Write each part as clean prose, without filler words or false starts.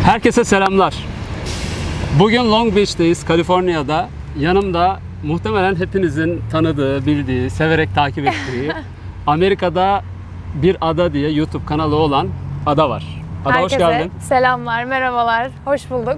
Herkese selamlar. Bugün Long Beach'teyiz, Kaliforniya'da. Yanımda muhtemelen hepinizin tanıdığı, bildiği, severek takip ettiği Amerika'da Bir Ada diye YouTube kanalı olan Ada var. Ada, Herkese hoş geldin. selamlar, merhabalar, hoş bulduk.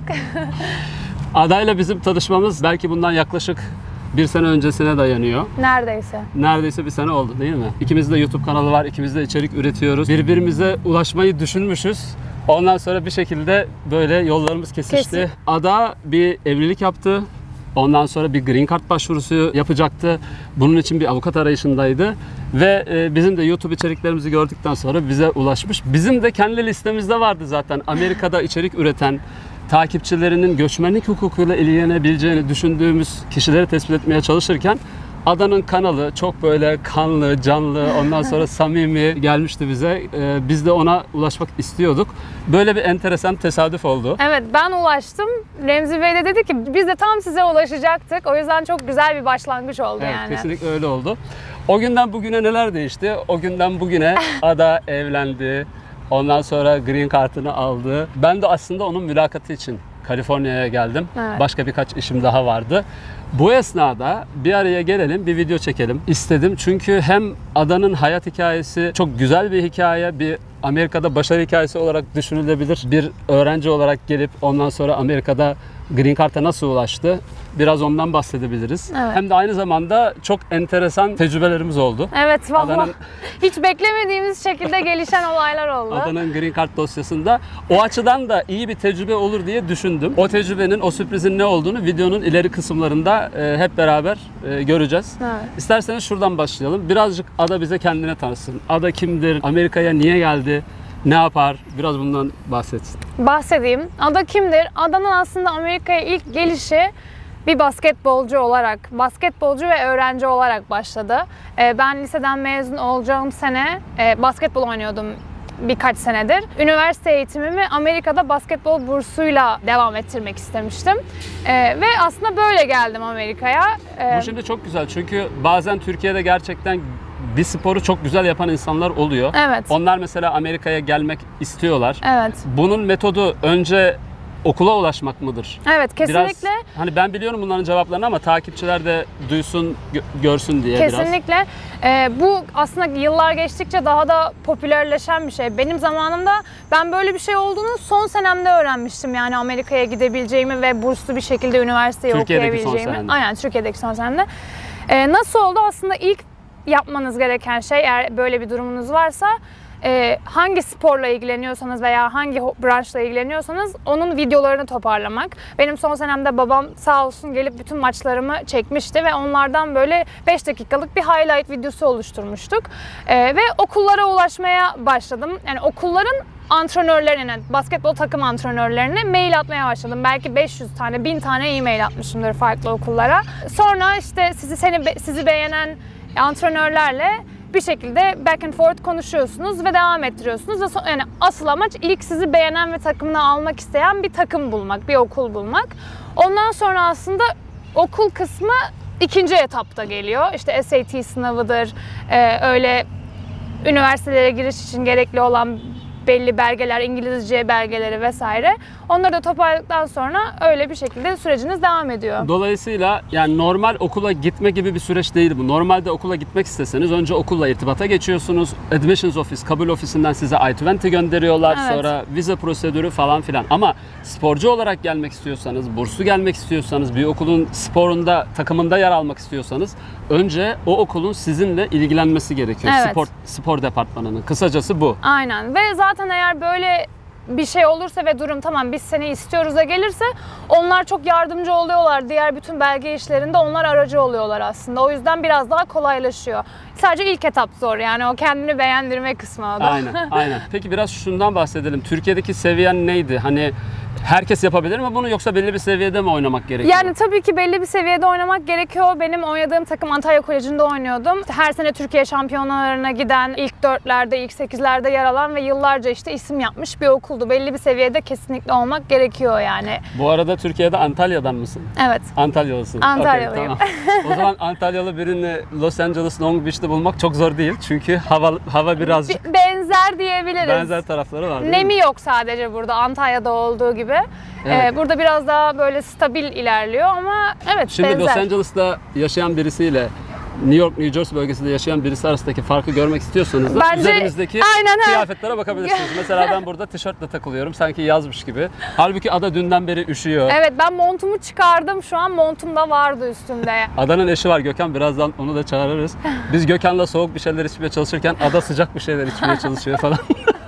Ada'yla bizim tanışmamız belki bundan yaklaşık bir sene öncesine dayanıyor. Neredeyse. Neredeyse bir sene oldu değil mi? İkimizde de YouTube kanalı var, ikimiz de içerik üretiyoruz. Birbirimize ulaşmayı düşünmüşüz. Ondan sonra bir şekilde böyle yollarımız kesişti. Kesin. Ada bir evlilik yaptı. Ondan sonra bir green card başvurusu yapacaktı. Bunun için bir avukat arayışındaydı. Ve bizim de YouTube içeriklerimizi gördükten sonra bize ulaşmış. Bizim de kendi listemizde vardı zaten. Amerika'da içerik üreten, takipçilerinin göçmenlik hukukuyla ilgilenebileceğini düşündüğümüz kişileri tespit etmeye çalışırken Ada'nın kanalı çok böyle kanlı, canlı, ondan sonra samimi gelmişti bize. Biz de ona ulaşmak istiyorduk. Böyle bir enteresan tesadüf oldu. Evet, ben ulaştım. Remzi Bey de dedi ki biz de tam size ulaşacaktık. O yüzden çok güzel bir başlangıç oldu Evet, yani. kesinlikle öyle oldu. O günden bugüne neler değişti? O günden bugüne Ada evlendi. Ondan sonra green card'ını aldı. Ben de aslında onun mülakatı için Kaliforniya'ya geldim. Evet. Başka birkaç işim daha vardı. Bu esnada bir araya gelelim, bir video çekelim istedim. Çünkü hem Ada'nın hayat hikayesi çok güzel bir hikaye, bir Amerika'da başarı hikayesi olarak düşünülebilir. Bir öğrenci olarak gelip ondan sonra Amerika'da Green Card'a nasıl ulaştı? Biraz ondan bahsedebiliriz. Evet. Hem de aynı zamanda çok enteresan tecrübelerimiz oldu. Evet, vallahi Adanın- hiç beklemediğimiz şekilde gelişen olaylar oldu. Ada'nın Green Card dosyasında. O açıdan da iyi bir tecrübe olur diye düşündüm. O tecrübenin, o sürprizin ne olduğunu videonun ileri kısımlarında hep beraber göreceğiz. Evet. İsterseniz şuradan başlayalım. Birazcık Ada bize kendine tanısın. Ada kimdir? Amerika'ya niye geldi? Ne yapar? Biraz bundan bahsetsin. Bahsedeyim. Ada kimdir? Ada'nın aslında Amerika'ya ilk gelişi bir basketbolcu ve öğrenci olarak başladı. Ben liseden mezun olacağım sene basketbol oynuyordum birkaç senedir. Üniversite eğitimimi Amerika'da basketbol bursuyla devam ettirmek istemiştim. Ve aslında böyle geldim Amerika'ya. Bu şimdi çok güzel çünkü bazen Türkiye'de gerçekten bir sporu çok güzel yapan insanlar oluyor. Evet. Onlar mesela Amerika'ya gelmek istiyorlar. Evet. Bunun metodu önce okula ulaşmak mıdır? Evet, kesinlikle. Biraz, hani ben biliyorum bunların cevaplarını ama takipçiler de duysun, görsün diye biraz. Kesinlikle. Bu aslında yıllar geçtikçe daha da popülerleşen bir şey. Benim zamanımda ben böyle bir şey olduğunu son senemde öğrenmiştim. Yani Amerika'ya gidebileceğimi ve burslu bir şekilde üniversiteyi Türkiye'deki son okuyabileceğimi. senende. Aynen, Türkiye'deki son senemde. Nasıl oldu? Aslında ilk yapmanız gereken şey, eğer böyle bir durumunuz varsa, hangi sporla ilgileniyorsanız veya hangi branşla ilgileniyorsanız onun videolarını toparlamak. Benim son senemde babam sağ olsun gelip bütün maçlarımı çekmişti ve onlardan böyle 5 dakikalık bir highlight videosu oluşturmuştuk. Ve okullara ulaşmaya başladım. Yani okulların antrenörlerine, basketbol takım antrenörlerine mail atmaya başladım. Belki 500 tane, 1000 tane e-mail atmışımdır farklı okullara. Sonra işte sizi beğenen antrenörlerle bir şekilde back and forth konuşuyorsunuz ve devam ettiriyorsunuz. Ve yani asıl amaç ilk sizi beğenen ve takımına almak isteyen bir takım bulmak, bir okul bulmak. Ondan sonra aslında okul kısmı ikinci etapta geliyor. İşte SAT sınavıdır, öyle üniversitelere giriş için gerekli olan belli belgeler, İngilizce belgeleri vesaire. Onları da toparladıktan sonra öyle bir şekilde süreciniz devam ediyor. Dolayısıyla yani normal okula gitme gibi bir süreç değil bu. Normalde okula gitmek isteseniz önce okulla irtibata geçiyorsunuz. Admissions Office, kabul ofisinden size I-20 gönderiyorlar. Evet. Sonra vize prosedürü falan filan. Ama sporcu olarak gelmek istiyorsanız, burslu gelmek istiyorsanız, bir okulun sporunda, takımında yer almak istiyorsanız önce o okulun sizinle ilgilenmesi gerekiyor. Evet. Spor departmanının. Kısacası bu. Aynen, ve zaten eğer böyle bir şey olursa ve durum tamam biz seni istiyoruz da gelirse onlar çok yardımcı oluyorlar. Diğer bütün belge işlerinde onlar aracı oluyorlar aslında. O yüzden biraz daha kolaylaşıyor. Sadece ilk etap zor, yani o kendini beğendirme kısmı o da. Aynen, aynen. Peki biraz şundan bahsedelim. Türkiye'deki seviyen neydi? Hani Herkes yapabilir mi bunu, yoksa belli bir seviyede mi oynamak gerekiyor? Yani tabii ki belli bir seviyede oynamak gerekiyor. Benim oynadığım takım Antalya Koleji'nde oynuyordum. Her sene Türkiye şampiyonalarına giden, ilk 4'lerde, ilk 8'lerde yer alan ve yıllarca işte isim yapmış bir okuldu. Belli bir seviyede kesinlikle olmak gerekiyor yani. Bu arada Türkiye'de Antalya'dan mısın? Evet. Antalyalısın. Antalyalıyım. Okay, tamam. O zaman Antalyalı birini Los Angeles, Long Beach'te bulmak çok zor değil. Çünkü hava birazcık Benzer diyebiliriz. benzer tarafları var değil Nemi mi? yok sadece burada Antalya'da olduğu gibi. Evet. Burada biraz daha böyle stabil ilerliyor ama evet Şimdi benzer. Los Angeles'ta yaşayan birisiyle New York, New Jersey bölgesinde yaşayan birisi arasındaki farkı görmek istiyorsanız da Bence üzerimizdeki aynen, kıyafetlere bakabilirsiniz. Mesela ben burada tişörtle takılıyorum, sanki yazmış gibi. Halbuki Ada dünden beri üşüyor. Evet, ben montumu çıkardım, şu an montum da vardı üstümde. Ada'nın eşi var Gökhan, birazdan onu da çağırırız. Biz Gökhan'la soğuk bir şeyler içmeye çalışırken Ada sıcak bir şeyler içmeye çalışıyor falan.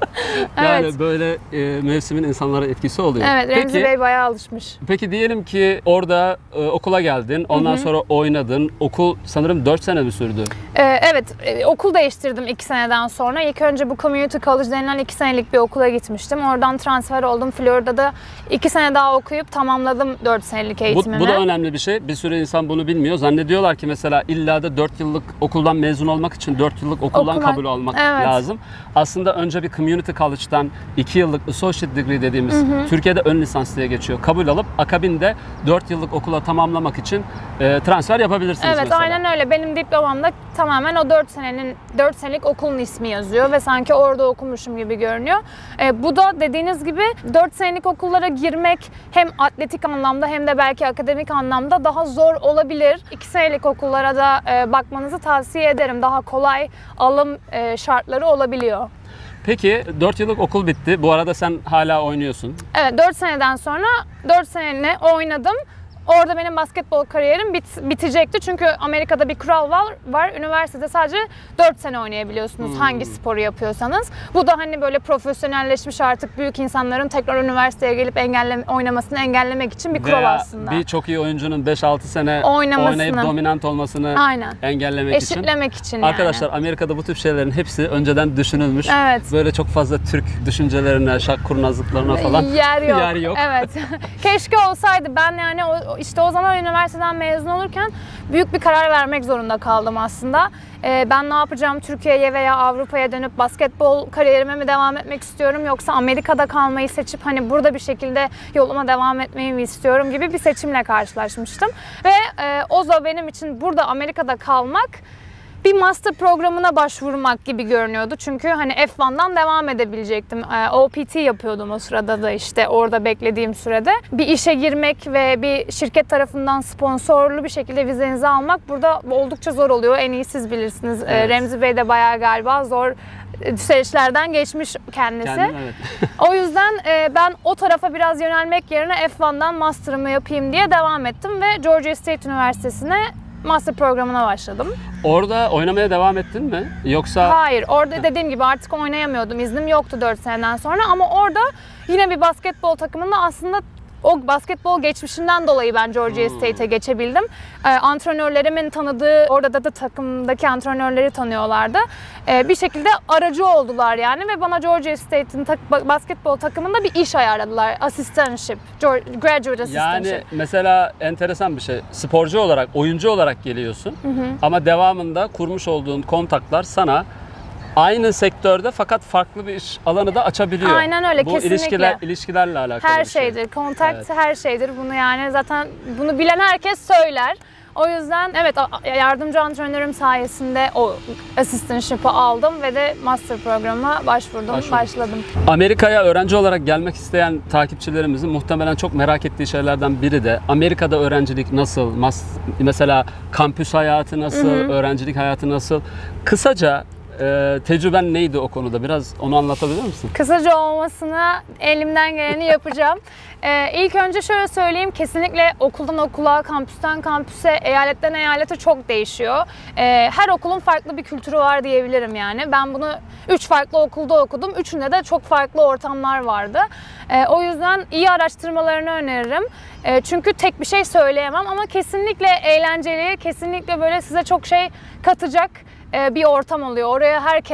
Yani Evet. böyle mevsimin insanlara etkisi oluyor. Evet, Remzi Bey bayağı alışmış. Peki diyelim ki orada okula geldin, ondan sonra oynadın. Okul sanırım 4 sene mi sürdü? Evet, okul değiştirdim 2 seneden sonra. İlk önce bu Community College denilen 2 senelik bir okula gitmiştim. Oradan transfer oldum. Florida'da 2 sene daha okuyup tamamladım 4 senelik eğitimimi. Bu da önemli bir şey. Bir sürü insan bunu bilmiyor. Zannediyorlar ki mesela illa da 4 yıllık okuldan mezun olmak için 4 yıllık okuldan Okumak, kabul almak evet. lazım. Aslında önce bir Community College'dan 2 yıllık Associate Degree dediğimiz Türkiye'de ön lisans diye geçiyor. Kabul alıp akabinde 4 yıllık okula tamamlamak için transfer yapabilirsiniz Evet, mesela. aynen öyle. Benim diplomamda tamamen o 4 senelik okulun ismi yazıyor ve sanki orada okumuşum gibi görünüyor. Bu da dediğiniz gibi 4 senelik okullara girmek hem atletik anlamda hem de belki akademik anlamda daha zor olabilir. 2 senelik okullara da bakmanızı tavsiye ederim. Daha kolay alım şartları olabiliyor. Peki 4 yıllık okul bitti. Bu arada sen hala oynuyorsun. Evet, 4 seneden sonra 4 seneni oynadım. Orada benim basketbol kariyerim bitecekti. Çünkü Amerika'da bir kural var. Üniversitede sadece 4 sene oynayabiliyorsunuz hangi sporu yapıyorsanız. Bu da hani böyle profesyonelleşmiş artık büyük insanların tekrar üniversiteye gelip oynamasını engellemek için bir kural aslında. Bir çok iyi oyuncunun 5-6 sene Oynamasını. oynayıp dominant olmasını Aynen. engellemek için. Eşitlemek için Arkadaşlar yani. Amerika'da bu tip şeylerin hepsi önceden düşünülmüş. Evet. Böyle çok fazla Türk düşüncelerine, şak kurnazlıklarına falan Yer yok. yok. Evet. Keşke olsaydı. Ben yani işte o zaman üniversiteden mezun olurken büyük bir karar vermek zorunda kaldım aslında. Ben ne yapacağım? Türkiye'ye veya Avrupa'ya dönüp basketbol kariyerime mi devam etmek istiyorum, yoksa Amerika'da kalmayı seçip hani burada bir şekilde yoluma devam etmeyi mi istiyorum gibi bir seçimle karşılaşmıştım. Ve o da benim için burada Amerika'da kalmak bir master programına başvurmak gibi görünüyordu. Çünkü hani F1'dan devam edebilecektim. OPT yapıyordum o sırada da, işte orada beklediğim sürede. Bir işe girmek ve bir şirket tarafından sponsorlu bir şekilde vizenizi almak burada oldukça zor oluyor. En iyi siz bilirsiniz. Evet. Remzi Bey de bayağı galiba zor süreçlerden geçmiş kendisi. Kendim, evet. O yüzden ben o tarafa biraz yönelmek yerine F1'dan master'ımı yapayım diye devam ettim ve Georgia State Üniversitesi'ne master programına başladım. Orada oynamaya devam ettin mi? Yoksa Hayır, orada dediğim gibi artık oynayamıyordum. İznim yoktu 4 seneden sonra ama orada yine bir basketbol takımında aslında o basketbol geçmişinden dolayı ben Georgia State'e geçebildim. Antrenörlerimin tanıdığı, orada da takımdaki antrenörleri tanıyorlardı. Bir şekilde aracı oldular yani ve bana Georgia State'in basketbol takımında bir iş ayarladılar. Assistantship, graduate assistantship. yani mesela enteresan bir şey. Sporcu olarak, oyuncu olarak geliyorsun. Ama devamında kurmuş olduğun kontaklar sana aynı sektörde fakat farklı bir iş alanı da açabiliyor. Aynen öyle, Bu kesinlikle. ilişkilerle alakalı Her bir şey. şeydir. Kontakt Evet. her şeydir. Bunu yani zaten bunu bilen herkes söyler. O yüzden evet, yardımcı antrenörüm sayesinde o assistantship'ı aldım ve de master programına başladım. Amerika'ya öğrenci olarak gelmek isteyen takipçilerimizin muhtemelen çok merak ettiği şeylerden biri de Amerika'da öğrencilik nasıl? Mesela kampüs hayatı nasıl? Öğrencilik hayatı nasıl? Kısaca tecrüben neydi o konuda? Biraz onu anlatabilir misin? Kısaca olmasına elimden geleni yapacağım. İlk önce şöyle söyleyeyim, kesinlikle okuldan okula, kampüsten kampüse, eyaletten eyalete çok değişiyor. Her okulun farklı bir kültürü var diyebilirim yani. Ben bunu 3 farklı okulda okudum. Üçünde de çok farklı ortamlar vardı. O yüzden iyi araştırmalarını öneririm. Çünkü tek bir şey söyleyemem ama kesinlikle eğlenceli, kesinlikle böyle size çok şey katacak bir ortam oluyor. Oraya herkes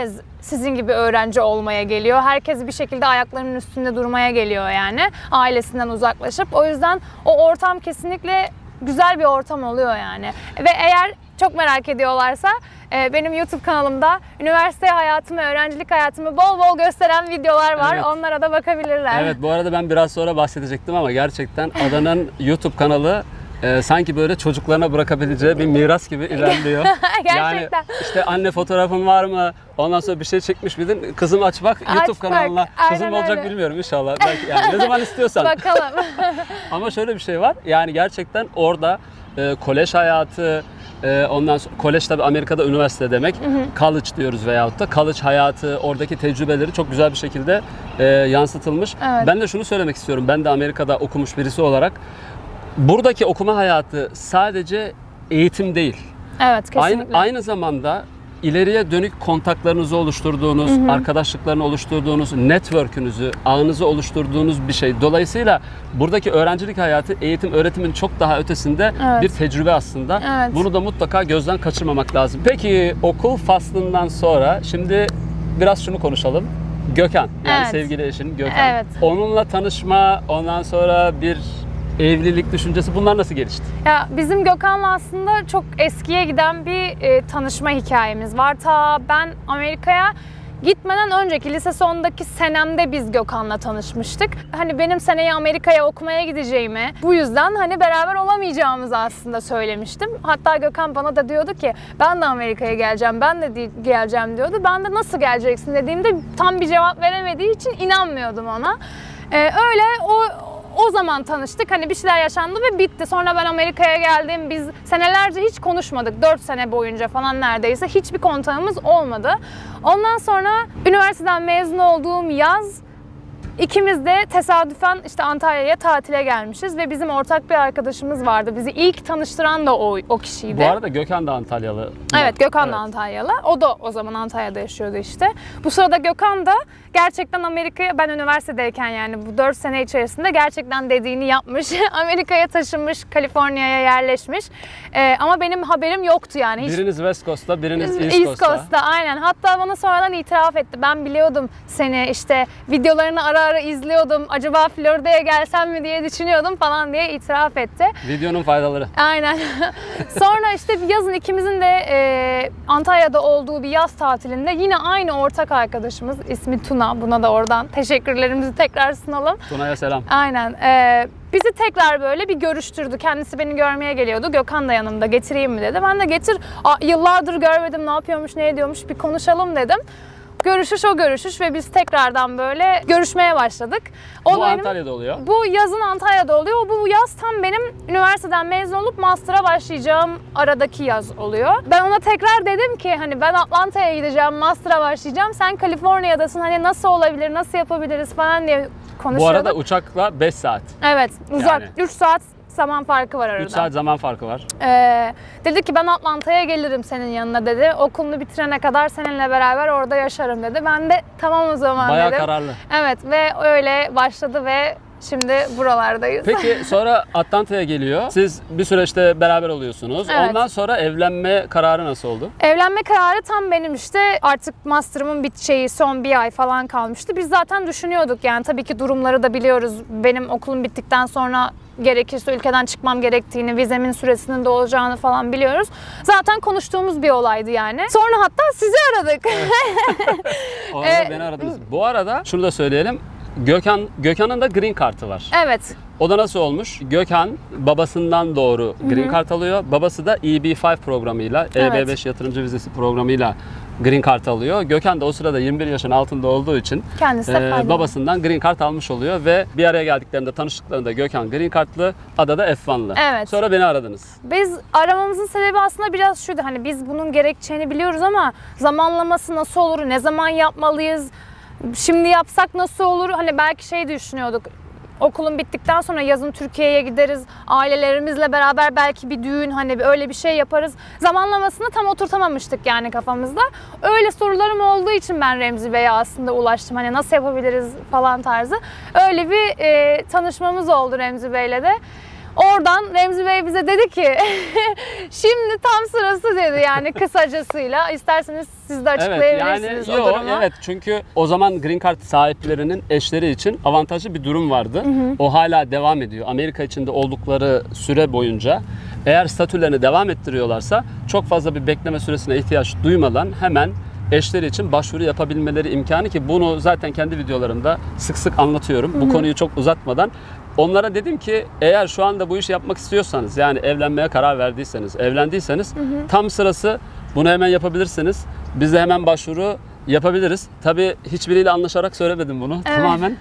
sizin gibi öğrenci olmaya geliyor. Herkes bir şekilde ayaklarının üstünde durmaya geliyor yani. Ailesinden uzaklaşıp. O yüzden o ortam kesinlikle güzel bir ortam oluyor yani. Ve eğer çok merak ediyorlarsa benim YouTube kanalımda üniversite hayatımı, öğrencilik hayatımı bol bol gösteren videolar var. Evet. Onlara da bakabilirler. Evet, bu arada ben biraz sonra bahsedecektim ama gerçekten Adana'nın YouTube kanalı sanki böyle çocuklarına bırakabileceği bir miras gibi ilerliyor. Gerçekten. Yani işte anne fotoğrafın var mı? Ondan sonra bir şey çekmiş miydin? Kızım aç bak YouTube Aç bak, kanalına. Kızım aynen olacak öyle. bilmiyorum inşallah. Belki yani ne zaman istiyorsan. Bakalım. Ama şöyle bir şey var. Yani gerçekten orada kolej hayatı, ondan sonra kolej tabii Amerika'da üniversite demek. College diyoruz veyahut da college hayatı, oradaki tecrübeleri çok güzel bir şekilde yansıtılmış. Evet. Ben de şunu söylemek istiyorum. Ben de Amerika'da okumuş birisi olarak buradaki okuma hayatı sadece eğitim değil. Evet, kesinlikle. Aynı zamanda ileriye dönük kontaklarınızı oluşturduğunuz, arkadaşlıklarını oluşturduğunuz, network'ünüzü, ağınızı oluşturduğunuz bir şey. Dolayısıyla buradaki öğrencilik hayatı eğitim, öğretimin çok daha ötesinde Evet. bir tecrübe aslında. Evet. Bunu da mutlaka gözden kaçırmamak lazım. Peki okul faslından sonra şimdi biraz şunu konuşalım. Gökhan, yani Evet. sevgili eşin Gökhan. Evet. Onunla tanışma, ondan sonra bir evlilik düşüncesi, bunlar nasıl gelişti? Ya bizim Gökhan'la aslında çok eskiye giden bir tanışma hikayemiz var. Ta ben Amerika'ya gitmeden önceki lise sonundaki senemde biz Gökhan'la tanışmıştık. Hani benim seneye Amerika'ya okumaya gideceğimi, bu yüzden hani beraber olamayacağımızı aslında söylemiştim. Hatta Gökhan bana da diyordu ki ben de Amerika'ya geleceğim, ben de geleceğim diyordu. Ben de nasıl geleceksin dediğimde tam bir cevap veremediği için inanmıyordum ona. Öyle o zaman tanıştık. Hani bir şeyler yaşandı ve bitti. Sonra ben Amerika'ya geldim. Biz senelerce hiç konuşmadık. 4 sene boyunca falan neredeyse. Hiçbir kontağımız olmadı. Ondan sonra üniversiteden mezun olduğum yaz İkimiz de tesadüfen işte Antalya'ya tatile gelmişiz ve bizim ortak bir arkadaşımız vardı. Bizi ilk tanıştıran da o kişiydi. Bu arada Gökhan da Antalyalı. Evet, Gökhan da Evet. Antalyalı. O da o zaman Antalya'da yaşıyordu işte. Bu sırada Gökhan da gerçekten Amerika'ya, ben üniversitedeyken yani bu 4 sene içerisinde gerçekten dediğini yapmış. Amerika'ya taşınmış, Kaliforniya'ya yerleşmiş. Ama benim haberim yoktu yani. Hiç... Biriniz West Coast'ta, biriniz East Coast'ta aynen. Hatta bana sonradan itiraf etti. Ben biliyordum seni, işte videolarını ara ara izliyordum. Acaba Florida'ya gelsem mi diye düşünüyordum falan diye itiraf etti. Videonun faydaları. Aynen. Sonra işte yazın ikimizin de Antalya'da olduğu bir yaz tatilinde yine aynı ortak arkadaşımız, ismi Tuna. Buna da oradan teşekkürlerimizi tekrar sunalım. Tuna'ya selam. Aynen. Bizi tekrar böyle bir görüştürdü. Kendisi beni görmeye geliyordu. Gökhan da yanımda, getireyim mi dedi. Ben de getir. Yıllardır görmedim, ne yapıyormuş, ne ediyormuş, bir konuşalım dedim. Görüşüş o görüşüş ve biz tekrardan böyle görüşmeye başladık. Bu Antalya'da oluyor. Bu yazın Antalya'da oluyor. Bu yaz tam benim üniversiteden mezun olup master'a başlayacağım aradaki yaz oluyor. Ben ona tekrar dedim ki hani ben Atlanta'ya gideceğim, master'a başlayacağım. Sen Kaliforniya'dasın, hani nasıl olabilir, nasıl yapabiliriz falan diye konuşuyorduk. Bu arada uçakla 5 saat. Evet, uzak. Yani. 3 saat zaman farkı var arada. 3 saat zaman farkı var. Dedi ki ben Atlanta'ya gelirim senin yanına dedi. Okulunu bitirene kadar seninle beraber orada yaşarım dedi. Ben de tamam o zaman Bayağı dedim. kararlı. Evet ve öyle başladı ve şimdi buralardayız. Peki sonra Atlanta'ya geliyor. Siz bir süreçte beraber oluyorsunuz. Evet. Ondan sonra evlenme kararı nasıl oldu? Evlenme kararı tam benim işte artık master'ımın biteceği son bir ay falan kalmıştı. Biz zaten düşünüyorduk yani tabii ki durumları da biliyoruz. Benim okulum bittikten sonra gerekirse ülkeden çıkmam gerektiğini, vizemin süresinin de olacağını falan biliyoruz. Zaten konuştuğumuz bir olaydı yani. Sonra hatta sizi aradık. O arada beni aradınız. Bu arada şunu da söyleyelim. Gökhan'ın da green kartı var. Evet. O da nasıl olmuş? Gökhan babasından doğru green card alıyor. Babası da EB-5 programıyla, Evet. EB-5 yatırımcı vizesi programıyla green card alıyor. Gökhan da o sırada 21 yaşın altında olduğu için Kendisi de faydalı. babasından green card almış oluyor ve bir araya geldiklerinde, tanıştıklarında Gökhan green cardlı, Ada da F1'lı. Evet. Sonra beni aradınız. Biz aramamızın sebebi aslında biraz şuydu. Hani biz bunun gerekeceğini biliyoruz ama zamanlaması nasıl olur, ne zaman yapmalıyız, şimdi yapsak nasıl olur? Hani belki şey düşünüyorduk. Okulun bittikten sonra yazın Türkiye'ye gideriz. Ailelerimizle beraber belki bir düğün, hani öyle bir şey yaparız. Zamanlamasını tam oturtamamıştık yani kafamızda. Öyle sorularım olduğu için ben Remzi Bey'e aslında ulaştım. Hani nasıl yapabiliriz falan tarzı. Öyle bir tanışmamız oldu Remzi Bey'le de. Oradan Remzi Bey bize dedi ki şimdi tam sırası dedi yani kısacasıyla. İsterseniz siz de açıklayabilirsiniz o durumu. Evet, çünkü o zaman Green Card sahiplerinin eşleri için avantajlı bir durum vardı. O hala devam ediyor. Amerika içinde oldukları süre boyunca eğer statülerini devam ettiriyorlarsa çok fazla bir bekleme süresine ihtiyaç duymadan hemen eşleri için başvuru yapabilmeleri imkanı, ki bunu zaten kendi videolarımda sık sık anlatıyorum. Bu konuyu çok uzatmadan. Onlara dedim ki eğer şu anda bu işi yapmak istiyorsanız, yani evlenmeye karar verdiyseniz, evlendiyseniz tam sırası, bunu hemen yapabilirsiniz. Biz de hemen başvuru yapabiliriz. Tabii hiçbiriyle anlaşarak söylemedim bunu. Evet.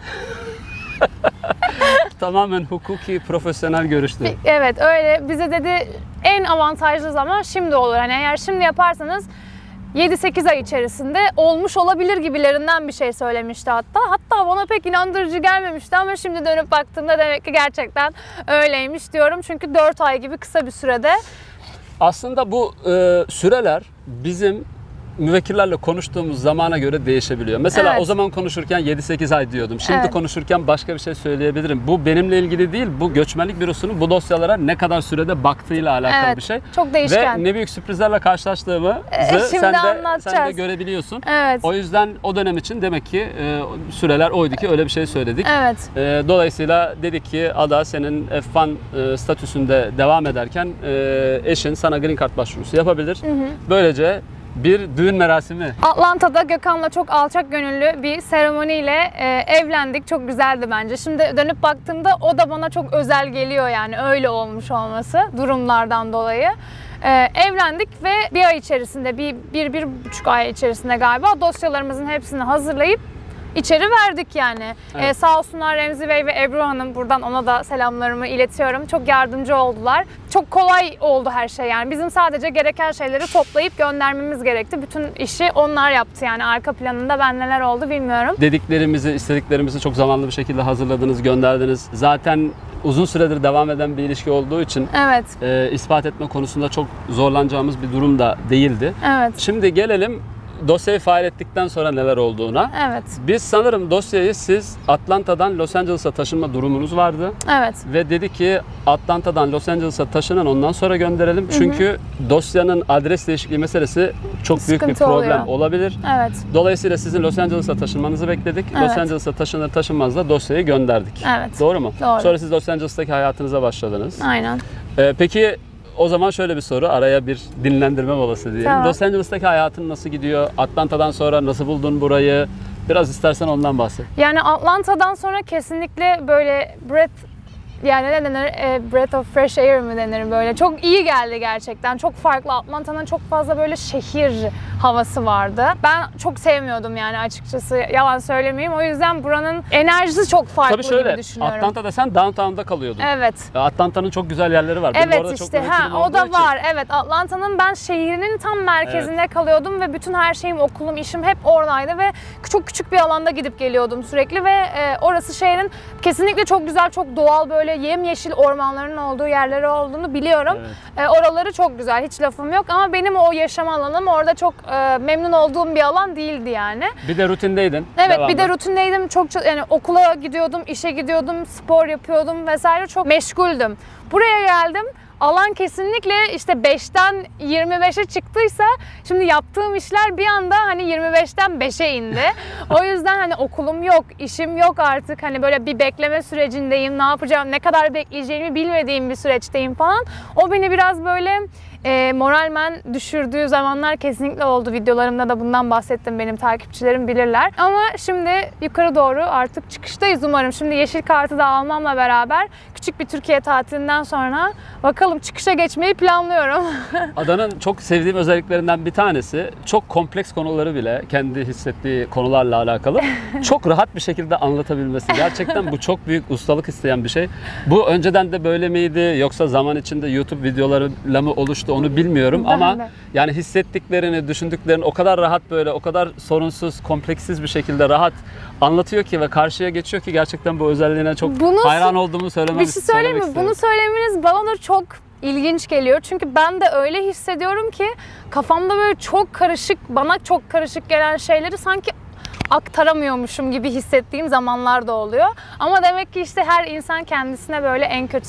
Tamamen hukuki, profesyonel görüştü. Evet, öyle. Bize dedi en avantajlı zaman şimdi olur. Hani eğer şimdi yaparsanız 7-8 ay içerisinde olmuş olabilir gibilerinden bir şey söylemişti hatta. Hatta bana pek inandırıcı gelmemişti ama şimdi dönüp baktığımda demek ki gerçekten öyleymiş diyorum. Çünkü 4 ay gibi kısa bir sürede. Aslında bu süreler bizim müvekkillerle konuştuğumuz zamana göre değişebiliyor. Mesela evet. O zaman konuşurken 7-8 ay diyordum. Şimdi evet. konuşurken başka bir şey söyleyebilirim. Bu benimle ilgili değil, bu göçmenlik bürosunun bu dosyalara ne kadar sürede baktığıyla alakalı evet. bir şey. Çok değişken. Ve ne büyük sürprizlerle karşılaştığımı sen de görebiliyorsun. Evet. O yüzden o dönem için demek ki süreler oydu ki öyle bir şey söyledik. Evet. Dolayısıyla dedik ki Ada, senin F1 statüsünde devam ederken eşin sana Green Card başvurusu yapabilir. Böylece bir düğün merasimi. Atlanta'da Gökhan'la çok alçak gönüllü bir seremoniyle evlendik. Çok güzeldi bence. Şimdi dönüp baktığımda o da bana çok özel geliyor, yani öyle olmuş olması durumlardan dolayı. Evlendik ve bir ay içerisinde, bir buçuk ay içerisinde galiba dosyalarımızın hepsini hazırlayıp İçeri verdik yani. Evet. Sağ olsunlar Remzi Bey ve Ebru Hanım, buradan ona da selamlarımı iletiyorum. Çok yardımcı oldular. Çok kolay oldu her şey yani. Bizim sadece gereken şeyleri toplayıp göndermemiz gerekti. Bütün işi onlar yaptı yani. Arka planında ben neler oldu bilmiyorum. Dediklerimizi, istediklerimizi çok zamanlı bir şekilde hazırladınız, gönderdiniz. Zaten uzun süredir devam eden bir ilişki olduğu için evet. ispat etme konusunda çok zorlanacağımız bir durum da değildi. Evet. Şimdi gelelim dosyayı fail ettikten sonra neler olduğuna. Evet. Biz sanırım dosyayı, siz Atlanta'dan Los Angeles'a taşınma durumunuz vardı. Evet. Ve dedi ki Atlanta'dan Los Angeles'a taşının, ondan sonra gönderelim. Çünkü dosyanın adres değişikliği meselesi çok büyük bir problem olabilir. Evet. Dolayısıyla sizin Los Angeles'a taşınmanızı bekledik. Evet. Los Angeles'a taşınır taşınmaz da dosyayı gönderdik. Evet. Doğru mu? Doğru. Sonra siz Los Angeles'taki hayatınıza başladınız. Aynen. Peki o zaman şöyle bir soru, araya bir dinlendirme molası diyelim. Tamam. Los Angeles'taki hayatın nasıl gidiyor? Atlanta'dan sonra nasıl buldun burayı? Biraz istersen ondan bahset. Yani Atlanta'dan sonra kesinlikle böyle yani ne denir? Breath of fresh air mi denir böyle? Çok iyi geldi gerçekten. Çok farklı. Atlanta'nın çok fazla böyle şehir havası vardı. Ben çok sevmiyordum yani açıkçası. Yalan söylemeyeyim. O yüzden buranın enerjisi çok farklı gibi düşünüyorum. Atlanta'da sen downtown'da kalıyordun. Evet. Atlanta'nın çok güzel yerleri var. Benim Evet işte o da var. Evet, Atlanta'nın ben şehrinin tam merkezinde kalıyordum ve bütün her şeyim, okulum, işim hep oradaydı ve çok küçük bir alanda gidip geliyordum sürekli ve orası şehrin kesinlikle çok güzel, çok doğal, böyle yemyeşil ormanların olduğu yerleri olduğunu biliyorum. Evet. Oraları çok güzel, hiç lafım yok ama benim o yaşam alanım orada çok memnun olduğum bir alan değildi yani. Bir de rutindeydin. Evet, devamlı. Bir de rutindeydim. Çok yani okula gidiyordum, işe gidiyordum, spor yapıyordum vesaire, çok meşguldüm. Buraya geldim. Alan kesinlikle işte 5'ten 25'e çıktıysa şimdi yaptığım işler bir anda hani 25'ten 5'e indi. O yüzden hani okulum yok, işim yok artık. Hani böyle bir bekleme sürecindeyim. Ne yapacağım, ne kadar bekleyeceğimi bilmediğim bir süreçteyim falan. O beni biraz böyle moralmen düşürdüğü zamanlar kesinlikle oldu. Videolarımda da bundan bahsettim. Benim takipçilerim bilirler. Ama şimdi yukarı doğru artık çıkıştayız umarım. Şimdi yeşil kartı da almamla beraber küçük bir Türkiye tatilinden sonra bakalım çıkışa geçmeyi planlıyorum. Adanın çok sevdiğim özelliklerinden bir tanesi, çok kompleks konuları bile kendi hissettiği konularla alakalı çok rahat bir şekilde anlatabilmesi. Gerçekten bu çok büyük ustalık isteyen bir şey. Bu önceden de böyle miydi yoksa zaman içinde YouTube videolarıyla mı oluştu onu bilmiyorum ama yani hissettiklerini, düşündüklerini o kadar rahat, böyle o kadar sorunsuz, kompleksiz bir şekilde rahat anlatıyor ki ve karşıya geçiyor ki gerçekten bu özelliğine çok hayran olduğumu söylemek istiyorum. Bir şey söyleyeyim mi? Bunu söylemeniz bana da çok ilginç geliyor. Çünkü ben de öyle hissediyorum ki kafamda böyle çok karışık, bana çok karışık gelen şeyleri sanki aktaramıyormuşum gibi hissettiğim zamanlar da oluyor. Ama demek ki işte her insan kendisine böyle en kötü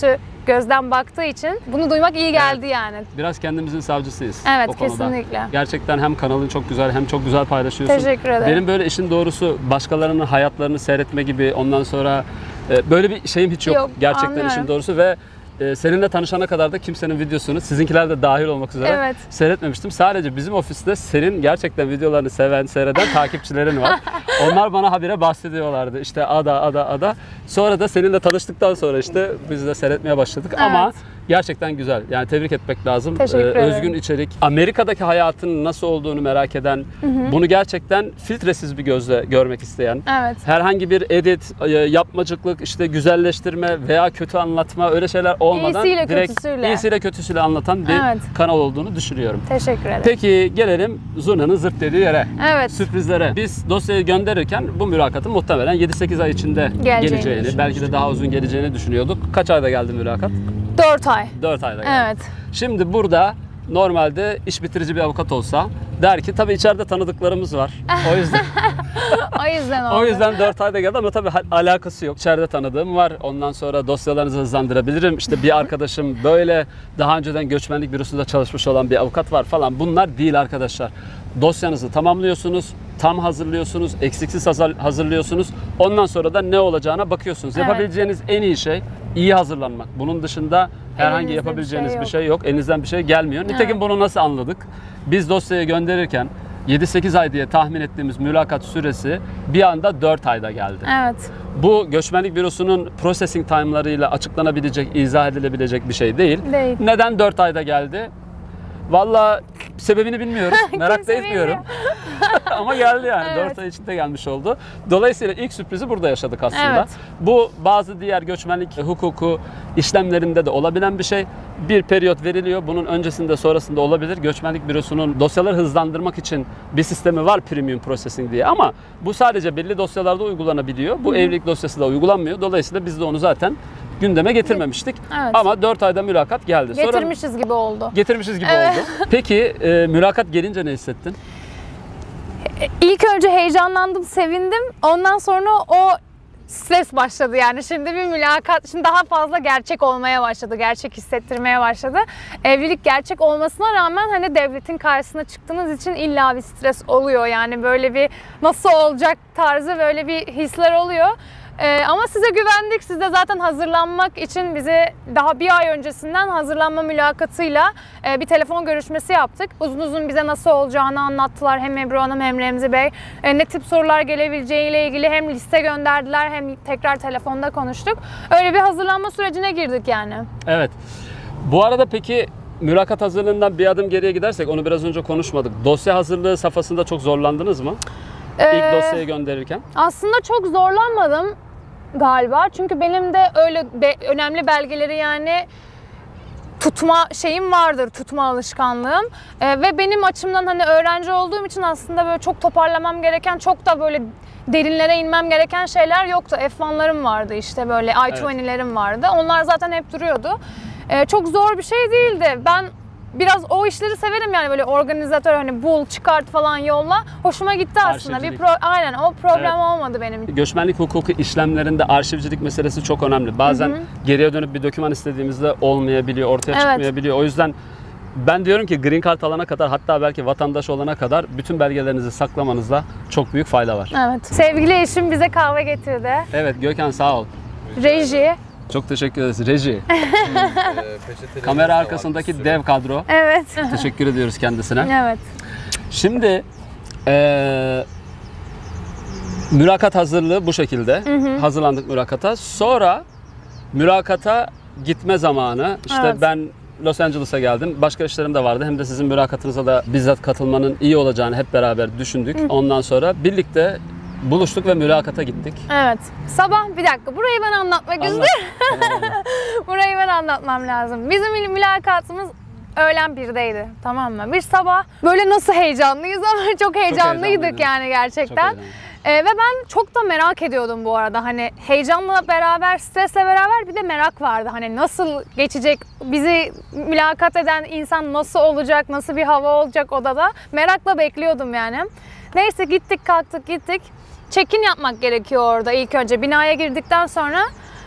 gözden baktığı için bunu duymak iyi geldi yani. Biraz kendimizin savcısıyız Evet, o konuda. kesinlikle. Gerçekten hem kanalın çok güzel hem çok güzel paylaşıyorsun. Teşekkür ederim. Benim böyle işin doğrusu başkalarının hayatlarını seyretme gibi, ondan sonra böyle bir şeyim hiç yok. Yok, Gerçekten anlıyorum. işin doğrusu ve seninle tanışana kadar da kimsenin videosunu, sizinkiler de dahil olmak üzere Evet. seyretmemiştim. Sadece bizim ofiste senin gerçekten videolarını seven, seyreden takipçilerin var. Onlar bana habire bahsediyorlardı. İşte Ada. Sonra da seninle tanıştıktan sonra işte biz de seyretmeye başladık. Evet. Ama gerçekten güzel. Yani tebrik etmek lazım. Teşekkür ederim. Özgün içerik. Amerika'daki hayatın nasıl olduğunu merak eden, bunu gerçekten filtresiz bir gözle görmek isteyen, Evet. herhangi bir edit, yapmacıklık, işte güzelleştirme veya kötü anlatma öyle şeyler olmadan İyisiyle direkt kötüsüyle. iyisiyle kötüsüyle anlatan bir Evet. kanal olduğunu düşünüyorum. Teşekkür ederim. Peki gelelim Zurna'nın zırt dediği yere. Evet. Sürprizlere. Biz dosyayı gönderirken bu mülakatın muhtemelen 7-8 ay içinde geleceğini, belki de düşünmüştük. daha uzun geleceğini düşünüyorduk. Kaç ayda geldi mülakat? 4 ay. 4 ayda geldi. Evet. Şimdi burada normalde iş bitirici bir avukat olsa der ki tabii içeride tanıdıklarımız var. O yüzden O yüzden oldu. o yüzden 4 ayda geldi ama tabii alakası yok. İçeride tanıdığım var. Ondan sonra dosyalarınızı hızlandırabilirim. İşte bir arkadaşım böyle daha önceden göçmenlik bürosunda çalışmış olan bir avukat var falan. Bunlar değil arkadaşlar. Dosyanızı tamamlıyorsunuz, tam hazırlıyorsunuz, eksiksiz hazırlıyorsunuz. Ondan sonra da ne olacağına bakıyorsunuz. Evet. Yapabileceğiniz en iyi şey iyi hazırlanmak. Bunun dışında herhangi Elinizde yapabileceğiniz bir bir şey şey yok. Elinizden bir şey gelmiyor. Nitekim Evet. bunu nasıl anladık? Biz dosyayı gönderirken 7-8 ay diye tahmin ettiğimiz mülakat süresi bir anda 4 ayda geldi. Evet. Bu göçmenlik bürosunun processing time'larıyla açıklanabilecek, izah edilebilecek bir şey değil. Değil. Neden 4 ayda geldi? Vallahi sebebini bilmiyoruz. Merak da Kimse etmiyorum. Ama geldi yani. Evet. 4 ay içinde gelmiş oldu. Dolayısıyla ilk sürprizi burada yaşadık aslında. Evet. Bu bazı diğer göçmenlik hukuku işlemlerinde de olabilen bir şey. Bir periyot veriliyor. Bunun öncesinde sonrasında olabilir. Göçmenlik bürosunun dosyaları hızlandırmak için bir sistemi var, premium processing diye. Ama bu sadece belli dosyalarda uygulanabiliyor. Bu evlilik dosyası da uygulanmıyor. Dolayısıyla biz de onu zaten gündeme getirmemiştik. Evet. Ama 4 ayda mülakat geldi. Sonra Getirmişiz gibi oldu. getirmişiz gibi oldu. Peki mülakat gelince ne hissettin? İlk önce heyecanlandım, sevindim. Ondan sonra o stres başladı yani. Şimdi bir mülakat, şimdi daha fazla gerçek olmaya başladı, gerçek hissettirmeye başladı. Evlilik gerçek olmasına rağmen hani devletin karşısına çıktığınız için illa bir stres oluyor. Yani böyle bir nasıl olacak tarzı böyle bir hisler oluyor. Ama size güvendik. Siz de zaten hazırlanmak için bize daha bir ay öncesinden hazırlanma mülakatıyla bir telefon görüşmesi yaptık. Uzun uzun bize nasıl olacağını anlattılar. Hem Ebru Hanım hem Remzi Bey. Ne tip sorular gelebileceğiyle ilgili hem liste gönderdiler hem tekrar telefonda konuştuk. Öyle bir hazırlanma sürecine girdik yani. Evet. Bu arada peki mülakat hazırlığından bir adım geriye gidersek, onu biraz önce konuşmadık. Dosya hazırlığı safhasında çok zorlandınız mı? İlk dosyayı gönderirken. Aslında çok zorlanmadım galiba. Çünkü benim de öyle önemli belgeleri yani tutma şeyim vardır, tutma alışkanlığım. Ve benim açımdan hani öğrenci olduğum için aslında böyle çok toparlamam gereken, çok da böyle derinlere inmem gereken şeyler yoktu. F1'larım vardı işte, böyle I-20'lerim vardı. Onlar zaten hep duruyordu. Çok zor bir şey değildi. Ben biraz o işleri severim yani, böyle organizatör, hani bul, çıkart falan yolla. Hoşuma gitti aslında. Aynen, o problem olmadı benim için. Göçmenlik hukuku işlemlerinde arşivcilik meselesi çok önemli. Bazen geriye dönüp bir doküman istediğimizde olmayabiliyor, ortaya çıkmayabiliyor. O yüzden ben diyorum ki Green Card alana kadar, hatta belki vatandaş olana kadar bütün belgelerinizi saklamanızda çok büyük fayda var. Evet. Sevgili eşim bize kahve getirdi. Evet Gökhan, sağ ol. Reji. Çok teşekkür ederiz. Reji. Kamera arkasındaki dev kadro. Evet. Teşekkür ediyoruz kendisine. Evet. Şimdi mülakat hazırlığı bu şekilde. Hazırlandık mülakata. Sonra mülakata gitme zamanı. İşte Evet. ben Los Angeles'a geldim. Başka işlerim de vardı. Hem de sizin mülakatınıza da bizzat katılmanın iyi olacağını hep beraber düşündük. Ondan sonra birlikte buluştuk ve mülakata gittik. Evet. Sabah, bir dakika, burayı ben anlatmak Anlat. istiyorum. Tamam. Burayı ben anlatmam lazım. Bizim mülakatımız öğlen 1'deydi, tamam mı? Bir sabah böyle nasıl heyecanlıyız ama çok heyecanlıydık heyecanlıydınız. yani gerçekten. Çok heyecanlı. Ve ben çok da merak ediyordum bu arada. Hani heyecanla beraber, stresle beraber bir de merak vardı. Hani nasıl geçecek, bizi mülakat eden insan nasıl olacak, nasıl bir hava olacak odada. Merakla bekliyordum yani. Neyse, gittik, kalktık, gittik. Check-in yapmak gerekiyor orada ilk önce. Binaya girdikten sonra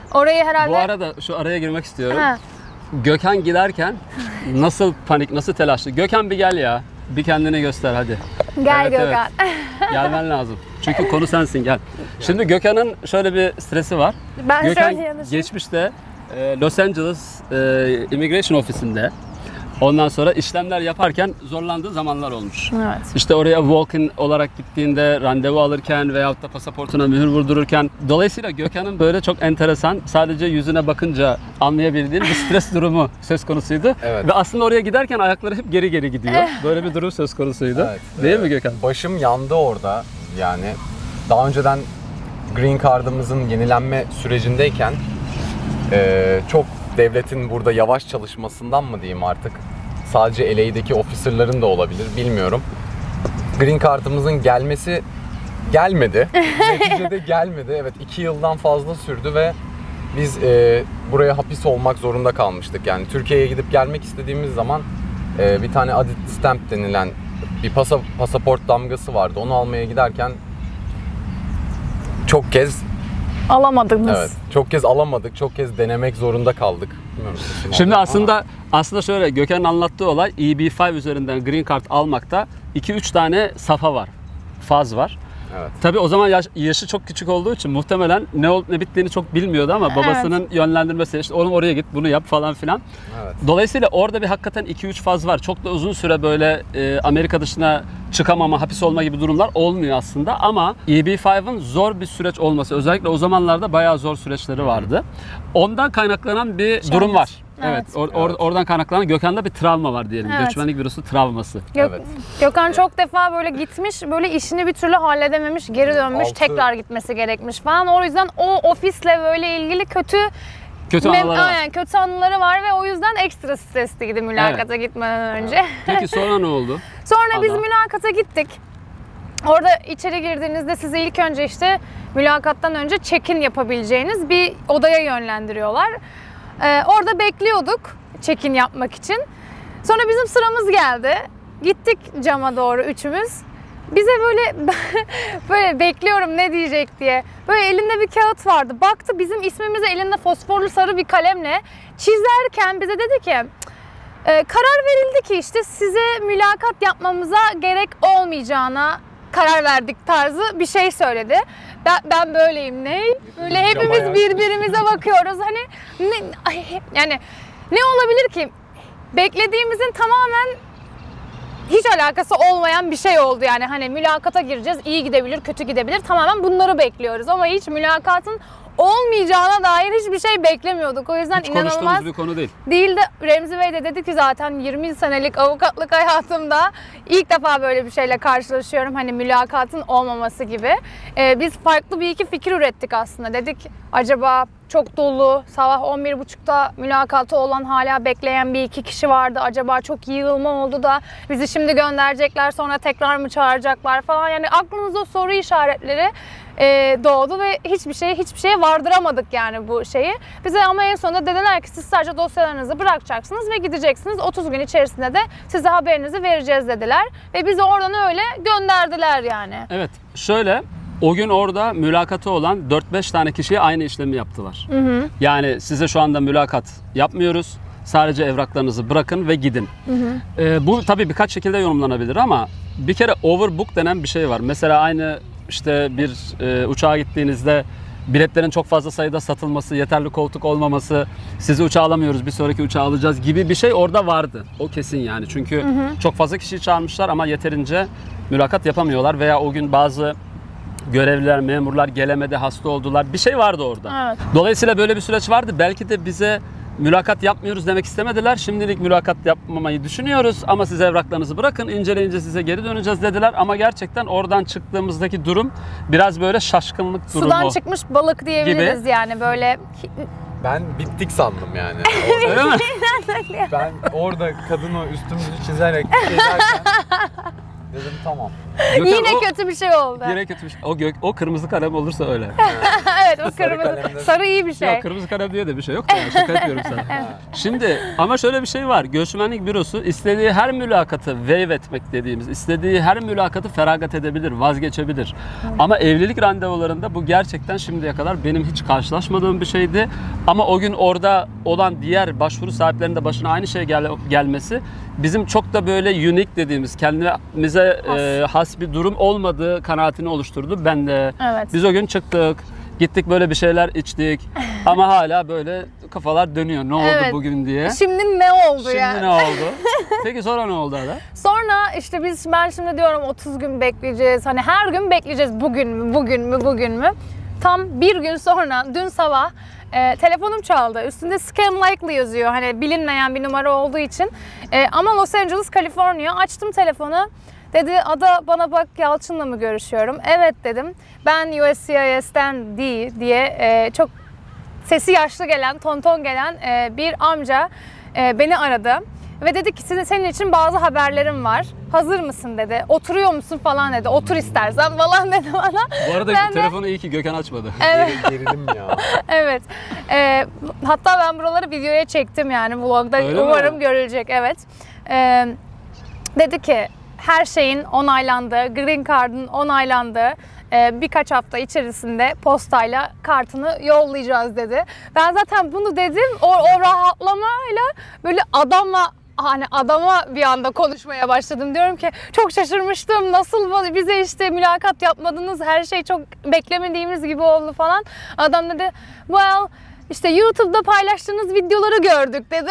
Orayı herhalde... Bu arada şu araya girmek istiyorum. Ha. Gökhan giderken nasıl panik, nasıl telaşlı. Gökhan bir gel ya. Bir kendini göster hadi. Gel Evet, Gökhan. Gelmen lazım. Çünkü konu sensin, gel. Şimdi Gökhan'ın şöyle bir stresi var. Ben Gökhan şöyle yanlışım. geçmişte Los Angeles Immigration Ofisi'nde ondan sonra işlemler yaparken zorlandığı zamanlar olmuş. Evet. İşte oraya walk-in olarak gittiğinde, randevu alırken veyahut da pasaportuna mühür vurdururken. Dolayısıyla Gökhan'ın böyle çok enteresan, sadece yüzüne bakınca anlayabildiğin bir stres durumu söz konusuydu. Evet. Ve aslında oraya giderken ayakları hep geri geri gidiyor. Böyle bir durum söz konusuydu. Evet, Değil mi Gökhan? Başım yandı orada yani. Daha önceden Green Card'ımızın yenilenme sürecindeyken çok devletin burada yavaş çalışmasından mı diyeyim artık, sadece LA'deki officer'ların da olabilir bilmiyorum. Green Card'ımızın gelmesi gelmedi. Neticede gelmedi. Evet, 2 yıldan fazla sürdü ve biz buraya hapis olmak zorunda kalmıştık. Yani Türkiye'ye gidip gelmek istediğimiz zaman bir tane added stamp denilen bir pasaport damgası vardı. Onu almaya giderken çok kez Alamadınız. çok kez alamadık, çok kez denemek zorunda kaldık. Bilmiyorum, Şimdi ama aslında şöyle, Gökhan'ın anlattığı olay EB5 üzerinden Green Card almakta 2-3 tane safa var. Faz var. evet. Tabii o zaman yaşı çok küçük olduğu için muhtemelen ne olup ne bittiğini çok bilmiyordu ama babasının yönlendirmesi, işte oğlum oraya git, bunu yap falan filan. Evet. Dolayısıyla orada bir hakikaten 2-3 faz var. Çok da uzun süre böyle Amerika dışına çıkamama, hapis olma gibi durumlar olmuyor aslında ama EB5'ın zor bir süreç olması, özellikle o zamanlarda bayağı zor süreçleri vardı. Ondan kaynaklanan bir durum var. Evet. Oradan kaynaklanan Gökhan'da bir travma var diyelim. Evet. Göçmenlik bürosu travması. Evet. Gökhan çok defa böyle gitmiş, böyle işini bir türlü halledememiş, geri dönmüş, tekrar gitmesi gerekmiş falan. O yüzden o ofisle böyle ilgili kötü anıları var. Aynen, kötü anıları var ve o yüzden ekstra stresliydi mülakata gitmeden önce. Peki sonra ne oldu? Sonra biz mülakata gittik. Orada içeri girdiğinizde sizi ilk önce işte mülakattan önce check-in yapabileceğiniz bir odaya yönlendiriyorlar. Orada bekliyorduk check-in yapmak için. Sonra bizim sıramız geldi. Gittik cama doğru üçümüz. Bize böyle bekliyorum ne diyecek diye. Böyle elinde bir kağıt vardı. Baktı bizim ismimizi elinde fosforlu sarı bir kalemle çizerken bize dedi ki karar verildi ki işte size mülakat yapmamıza gerek olmayacağına karar verdik tarzı bir şey söyledi. Ben böyleyim, ne? Böyle hepimiz birbirimize bakıyoruz. Hani yani ne olabilir ki? Beklediğimizin tamamen hiç alakası olmayan bir şey oldu yani. Hani mülakata gireceğiz, iyi gidebilir, kötü gidebilir. Tamamen bunları bekliyoruz ama hiç mülakatın olmayacağına dair hiçbir şey beklemiyorduk. O yüzden Hiç inanılmaz konuştuğumuz bir konu değil. Değildi. Remzi Bey de dedi ki zaten 20 senelik avukatlık hayatımda ilk defa böyle bir şeyle karşılaşıyorum. Hani mülakatın olmaması gibi. Biz farklı bir iki fikir ürettik aslında. Dedik acaba çok dolu, sabah 11.30'da mülakatı olan hala bekleyen bir iki kişi vardı. Acaba çok yığılma oldu da bizi şimdi gönderecekler, sonra tekrar mı çağıracaklar falan. Yani aklımızda soru işaretleri doğdu ve hiçbir şeye vardıramadık yani bu şeyi. Bize ama en sonunda dediler ki siz sadece dosyalarınızı bırakacaksınız ve gideceksiniz. 30 gün içerisinde de size haberinizi vereceğiz dediler. Ve bizi oradan öyle gönderdiler yani. Evet, şöyle o gün orada mülakatı olan 4-5 tane kişiye aynı işlemi yaptılar. Yani size şu anda mülakat yapmıyoruz. Sadece evraklarınızı bırakın ve gidin. Bu tabii birkaç şekilde yorumlanabilir ama bir kere overbook denen bir şey var. Mesela aynı işte bir uçağa gittiğinizde biletlerin çok fazla sayıda satılması, yeterli koltuk olmaması, sizi uçağa alamıyoruz, bir sonraki uçağı alacağız gibi bir şey orada vardı. O kesin yani. Çünkü çok fazla kişiyi çağırmışlar ama yeterince mülakat yapamıyorlar veya o gün bazı görevliler, memurlar gelemedi, hasta oldular. Bir şey vardı orada. Evet. Dolayısıyla böyle bir süreç vardı. Belki de bize mülakat yapmıyoruz demek istemediler. Şimdilik mülakat yapmamayı düşünüyoruz ama siz evraklarınızı bırakın, inceleyince size geri döneceğiz dediler. Ama gerçekten oradan çıktığımızdaki durum biraz böyle şaşkınlık durumu. Sudan çıkmış balık diyebiliriz gibi. Yani böyle. Ben bittik sandım yani. Öyle mi? Ben orada kadın o üstümüzü çizerek gezerken Dedim tamam. Gökhan, Yine kötü bir şey oldu. Yine kötü bir şey. O kırmızı kalem olursa öyle. Evet, o Sarı kırmızı. kalemde- Sarı iyi bir şey. Yok, kırmızı kalem diye de bir şey yok da yani, şaka yapıyorum sana. Şimdi ama şöyle bir şey var. Göçmenlik bürosu istediği her mülakatı waive etmek dediğimiz, istediği her mülakatı feragat edebilir, vazgeçebilir. Ama evlilik randevularında bu gerçekten şimdiye kadar benim hiç karşılaşmadığım bir şeydi. Ama o gün orada olan diğer başvuru sahiplerinin de başına aynı şey gelmesi bizim çok da böyle unique dediğimiz, kendimize has bir durum olmadığı kanaatini oluşturdu. Ben de. Evet. Biz o gün çıktık. Gittik böyle bir şeyler içtik ama hala böyle kafalar dönüyor. Ne oldu Evet. bugün diye. Şimdi ne oldu Şimdi yani? ne oldu? Peki sonra ne oldu Ada? Sonra işte ben şimdi diyorum 30 gün bekleyeceğiz. Hani her gün bekleyeceğiz. Bugün mü, bugün mü, bugün mü? Tam bir gün sonra dün sabah telefonum çaldı. Üstünde scam likely yazıyor. Hani bilinmeyen bir numara olduğu için. Ama Los Angeles, Kaliforniya. Açtım telefonu. Dedi Ada bana bak Yalçın'la mı görüşüyorum? Evet dedim. Ben USCIS'ten diye çok sesi yaşlı gelen, tonton gelen bir amca beni aradı. Ve dedi ki senin için bazı haberlerim var. Hazır mısın dedi. Oturuyor musun falan dedi. Otur istersen falan dedi bana. Bu arada Ben de- telefonu iyi ki Gökhan açmadı. Evet. Gerilim ya. Evet. Hatta ben buraları videoya çektim yani vlogda. Öyle Umarım mi? görülecek. Evet. Dedi ki her şeyin onaylandığı, Green Card'ın onaylandığı birkaç hafta içerisinde postayla kartını yollayacağız dedi. Ben zaten bunu dedim. O rahatlamayla böyle adama bir anda konuşmaya başladım. Diyorum ki çok şaşırmıştım. Nasıl bize işte mülakat yapmadınız? Her şey çok beklemediğimiz gibi oldu falan. Adam dedi well işte YouTube'da paylaştığınız videoları gördük dedi.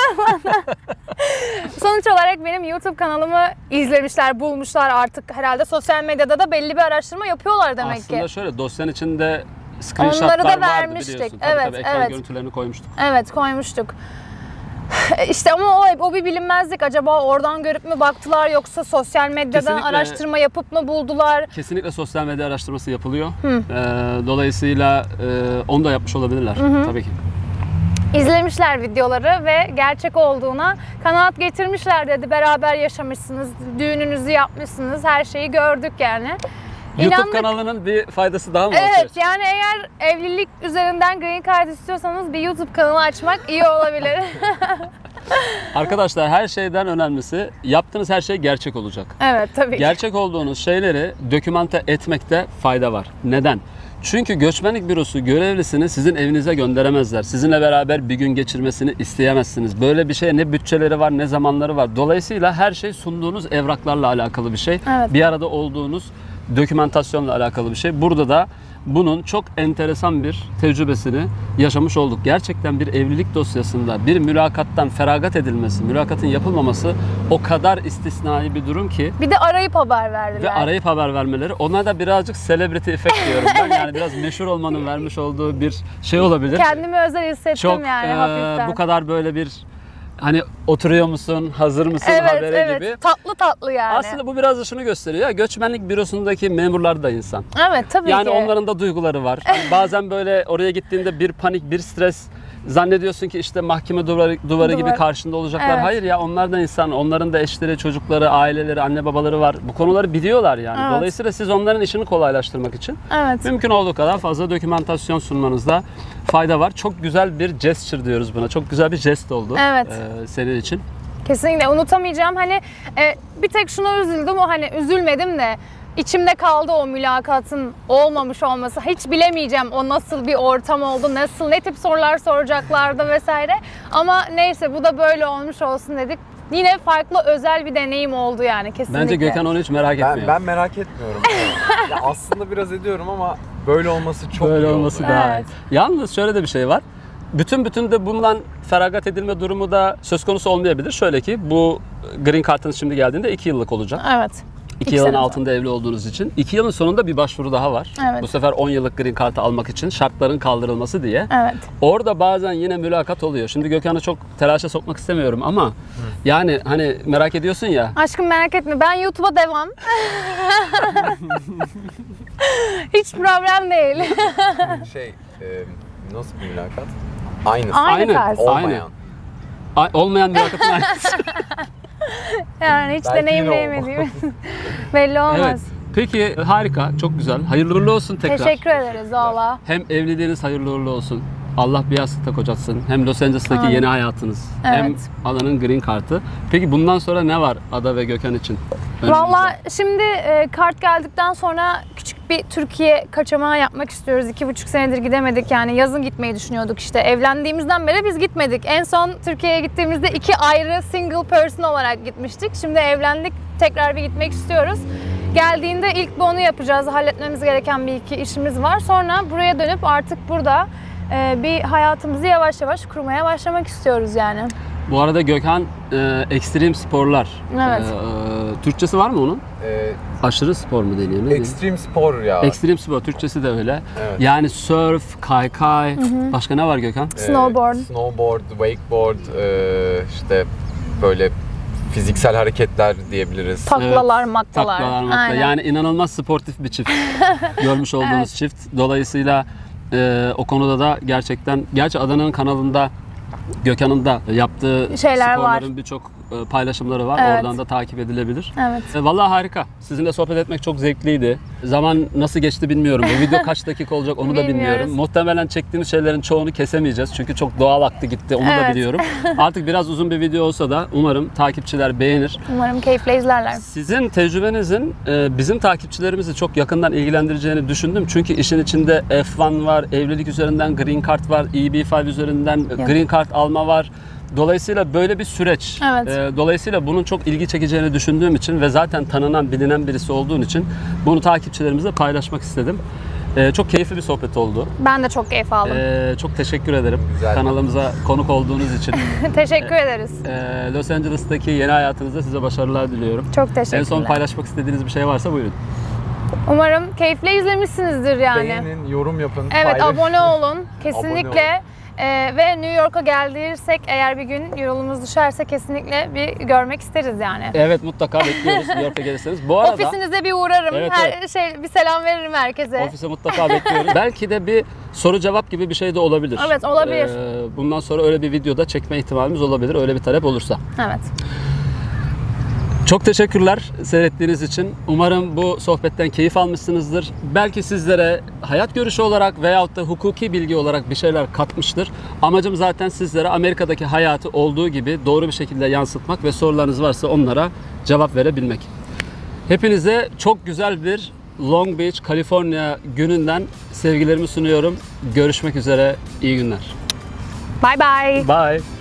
Sonuç olarak benim YouTube kanalımı izlemişler, bulmuşlar artık herhalde sosyal medyada da belli bir araştırma yapıyorlar demek Aslında ki. şöyle dosyanın içinde screenshotlar Onları da vardı vermiştik. biliyorsun. Evet, tabii, ekran evet. görüntülerini koymuştuk. Evet koymuştuk. İşte ama o bir bilinmezlik. Acaba oradan görüp mü baktılar yoksa sosyal medyadan Kesinlikle. araştırma yapıp mı buldular? Kesinlikle sosyal medya araştırması yapılıyor. Dolayısıyla onu da yapmış olabilirler tabii ki. İzlemişler videoları ve gerçek olduğuna kanaat getirmişler dedi. Beraber yaşamışsınız, düğününüzü yapmışsınız, her şeyi gördük yani. YouTube İnandık. kanalının bir faydası daha mı Evet ortaya? yani eğer evlilik üzerinden Green Card istiyorsanız bir YouTube kanalı açmak iyi olabilir. Arkadaşlar her şeyden önemlisi yaptığınız her şey gerçek olacak. Evet tabii ki. Gerçek olduğunuz şeyleri dokümante etmekte fayda var. Neden? Çünkü göçmenlik bürosu görevlisini sizin evinize gönderemezler. Sizinle beraber bir gün geçirmesini isteyemezsiniz. Böyle bir şeye ne bütçeleri var ne zamanları var. Dolayısıyla her şey sunduğunuz evraklarla alakalı bir şey. Evet. Bir arada olduğunuz dokümantasyonla alakalı bir şey. Burada da bunun çok enteresan bir tecrübesini yaşamış olduk. Gerçekten bir evlilik dosyasında bir mülakattan feragat edilmesi, mülakatın yapılmaması o kadar istisnai bir durum ki Bir de arayıp haber verdiler. ve arayıp haber vermeleri. Ona da birazcık celebrity effect diyorum ben. Yani biraz meşhur olmanın vermiş olduğu bir şey olabilir. Kendimi özel hissettim Çok yani hafiften. bu kadar böyle bir hani oturuyor musun, hazır mısın haberi evet. gibi. Tatlı tatlı yani. Aslında bu biraz da şunu gösteriyor. Ya, göçmenlik bürosundaki memurlar da insan. Evet tabii Yani ki. onların da duyguları var. Hani bazen böyle oraya gittiğinde bir panik, bir stres zannediyorsun ki işte mahkeme duvarı gibi Duvar. karşında olacaklar. Evet. Hayır ya, onlar da insan. Onların da eşleri, çocukları, aileleri, anne babaları var. Bu konuları biliyorlar yani. Evet. Dolayısıyla siz onların işini kolaylaştırmak için Evet. mümkün olduğu kadar fazla dokümantasyon sunmanızda fayda var. Çok güzel bir gesture diyoruz buna. Çok güzel bir jest oldu Evet. senin için. Kesinlikle unutamayacağım. Hani bir tek şuna üzüldüm. O hani üzülmedim de içimde kaldı o mülakatın olmamış olması. Hiç bilemeyeceğim o nasıl bir ortam oldu, ne tip sorular soracaklardı vesaire. Ama neyse bu da böyle olmuş olsun dedik. Yine farklı özel bir deneyim oldu yani kesinlikle. Bence Gökhan onu hiç merak etmiyor. Ben merak etmiyorum. Ya aslında biraz ediyorum ama böyle olması çok Böyle iyi olması oldu. daha iyi. Evet. Yalnız şöyle de bir şey var. Bütün de bundan feragat edilme durumu da söz konusu olmayabilir. Şöyle ki bu Green Card'ınız şimdi geldiğinde 2 yıllık olacak. Evet. 2 yılın sene altında evli olduğunuz için. 2 yılın sonunda bir başvuru daha var. Evet. Bu sefer 10 yıllık Green Card'ı almak için şartların kaldırılması diye. Evet. Orada bazen yine mülakat oluyor. Şimdi Gökhan'ı çok telaşa sokmak istemiyorum ama yani hani merak ediyorsun ya. Aşkım merak etme ben YouTube'a devam. Hiç problem değil. Nasıl bir mülakat? Aynısı. Aynı tarz. Olmayan. Olmayan mülakatın aynısı. Yani hiç Belki yine deneyimleyemediğim. Belli olmaz. Evet. Peki harika, çok güzel. Hayırlı uğurlu olsun tekrar. Teşekkür ederiz valla. Hem evliliğiniz hayırlı uğurlu olsun. Allah bir yastıkta kocatsın. Hem Los Angeles'taki Amin. yeni hayatınız. Hem Evet. Adanın green kartı. Peki bundan sonra ne var Ada ve Gökhan için? önümüzde? Valla şimdi kart geldikten sonra küçük bir Türkiye kaçamağı yapmak istiyoruz. 2,5 senedir gidemedik, yani yazın gitmeyi düşünüyorduk işte. Evlendiğimizden beri biz gitmedik. En son Türkiye'ye gittiğimizde 2 ayrı single person olarak gitmiştik. Şimdi evlendik, tekrar bir gitmek istiyoruz. Geldiğinde ilk bir onu yapacağız. Halletmemiz gereken bir iki işimiz var. Sonra buraya dönüp artık burada bir hayatımızı yavaş yavaş kurmaya başlamak istiyoruz yani. Bu arada Gökhan ekstrem sporlar. Evet. Türkçesi var mı onun? Ee, Aşırı spor mu deniyor? Ne deniyor? Ekstrem spor ya. Ekstrem spor, Türkçesi de öyle. Evet. Yani surf, kaykay, başka ne var Gökhan? Snowboard. Snowboard, wakeboard, işte böyle fiziksel hareketler diyebiliriz. Taklalar, maklalar. Taklalar, makla. Aynen. Yani inanılmaz sportif bir çift. Görmüş olduğunuz Evet. çift. Dolayısıyla o konuda da gerçekten, gerçi Adana'nın kanalında Gökhan'ın da yaptığı Şeyler sporların var. birçok paylaşımları var. Evet. Oradan da takip edilebilir. Evet. Vallahi harika. Sizinle sohbet etmek çok zevkliydi. Zaman nasıl geçti bilmiyorum. Bu video kaç dakika olacak onu da Bilmiyoruz. bilmiyorum. Muhtemelen çektiğimiz şeylerin çoğunu kesemeyeceğiz. Çünkü çok doğal aktı gitti. Onu da Evet. biliyorum. Artık biraz uzun bir video olsa da umarım takipçiler beğenir. Umarım keyifle izlerler. Sizin tecrübenizin bizim takipçilerimizi çok yakından ilgilendireceğini düşündüm. Çünkü işin içinde F1 var, evlilik üzerinden Green Card var, EB5 üzerinden Green Card alma var. Dolayısıyla böyle bir süreç. Evet. Dolayısıyla bunun çok ilgi çekeceğini düşündüğüm için ve zaten tanınan, bilinen birisi olduğun için bunu takipçilerimizle paylaşmak istedim. Çok keyifli bir sohbet oldu. Ben de çok keyif aldım. Çok teşekkür ederim Güzel. kanalımıza konuk olduğunuz için. Teşekkür ederiz. Los Angeles'taki yeni hayatınızda size başarılar diliyorum. Çok teşekkürler. En son paylaşmak istediğiniz bir şey varsa buyurun. Umarım keyifle izlemişsinizdir yani. Beğenin, yorum yapın, Evet, paylaşın. abone olun. Kesinlikle. Abone Ve New York'a geldiysek, eğer bir gün yolumuz düşerse kesinlikle bir görmek isteriz yani. Evet, mutlaka bekliyoruz New York'a gelirseniz. Bu arada Ofisinize bir uğrarım. Evet, Bir selam veririm herkese. ofise mutlaka bekliyoruz. Belki de bir soru cevap gibi bir şey de olabilir. Evet, olabilir. Bundan sonra öyle bir videoda çekme ihtimalimiz olabilir. Öyle bir talep olursa. Evet. Çok teşekkürler seyrettiğiniz için. Umarım bu sohbetten keyif almışsınızdır. Belki sizlere hayat görüşü olarak veyahut da hukuki bilgi olarak bir şeyler katmıştır. Amacım zaten sizlere Amerika'daki hayatı olduğu gibi doğru bir şekilde yansıtmak ve sorularınız varsa onlara cevap verebilmek. Hepinize çok güzel bir Long Beach, Kaliforniya gününden sevgilerimi sunuyorum. Görüşmek üzere. İyi günler. Bye bye. Bye.